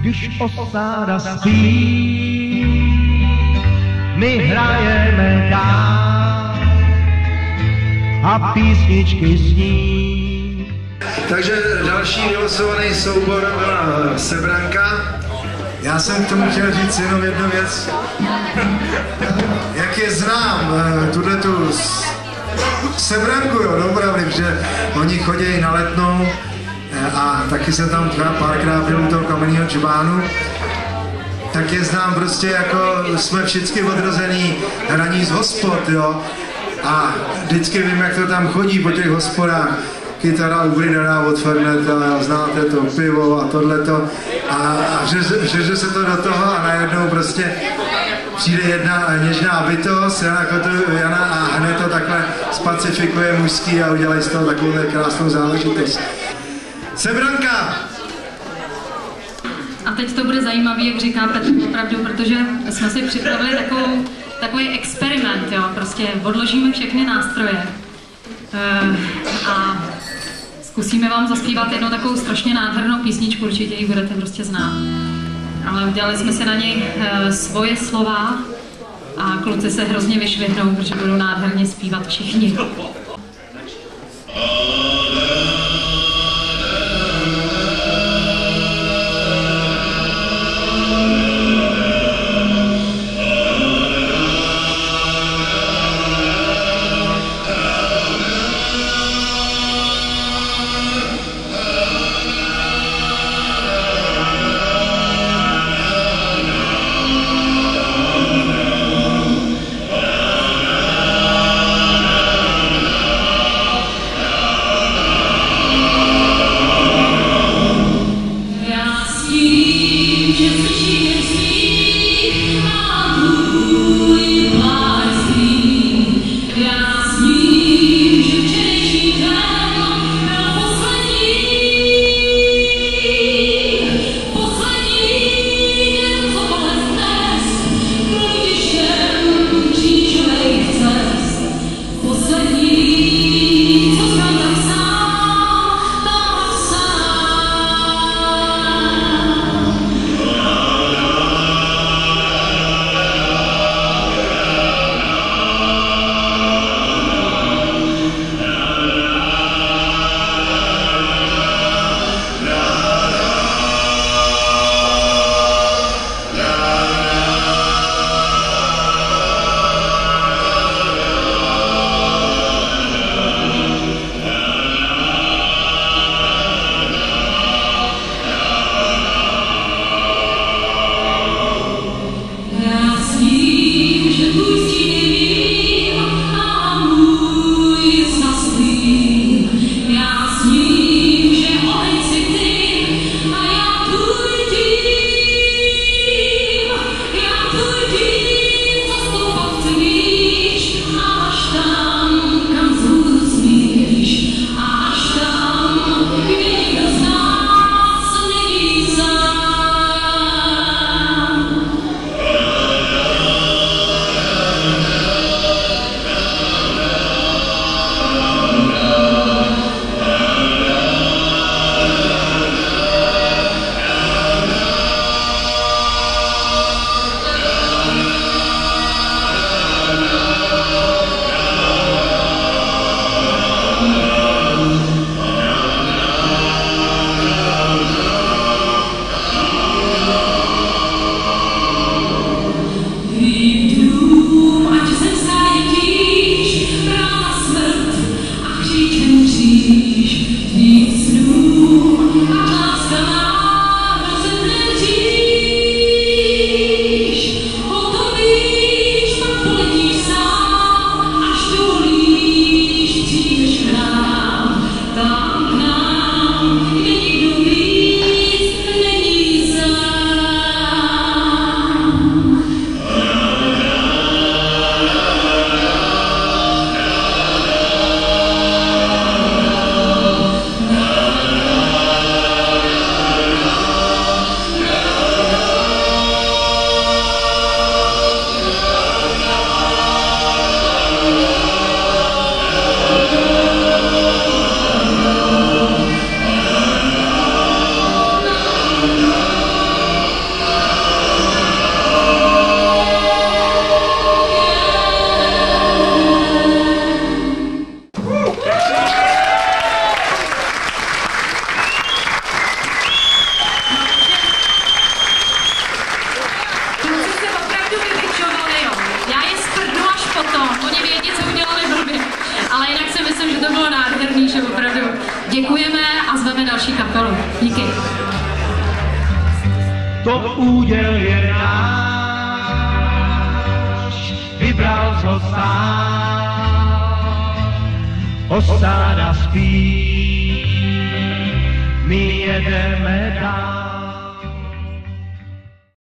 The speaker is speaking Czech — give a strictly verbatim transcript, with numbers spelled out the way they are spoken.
když osáda spí, my hrajeme dál a písničky sní. Takže další vylosovaný soubor byla Sebranka. Já jsem k tomu chtěl říct jenom jednu věc. Jak je znám, tuhletu Sebranku, jo, dopravdy, protože oni chodí na Letnou a taky jsem tam třeba párkrát byl u toho kamenného čbánu, tak je znám prostě jako jsme všichni odrozený hraní z hospod, jo. A vždycky vím, jak to tam chodí po těch hospodách. Kytara u Bridana od Ferneta, znáte to, pivo a tohleto. A, a řeže se to do toho a najednou prostě přijde jedna něžná bytost, Jana, Jana a hned to takhle spacifikuje mužský a udělají z toho takovou krásnou záležitost. Sebranka! A teď to bude zajímavý, jak říká Petr, opravdu, protože jsme si připravili takovou, takový experiment, jo, prostě odložíme všechny nástroje uh, a zkusíme vám zaspívat jednu takovou strašně nádhernou písničku, určitě ji budete prostě znát. Ale udělali jsme si na něj uh, svoje slova a kluci se hrozně vyšvihnou, protože budou nádherně zpívat všichni. takže opravdu děkujeme a zveme další kapelu. Díky. To úděl je náš, vybral ho sám, osáda spí, my jedeme dál.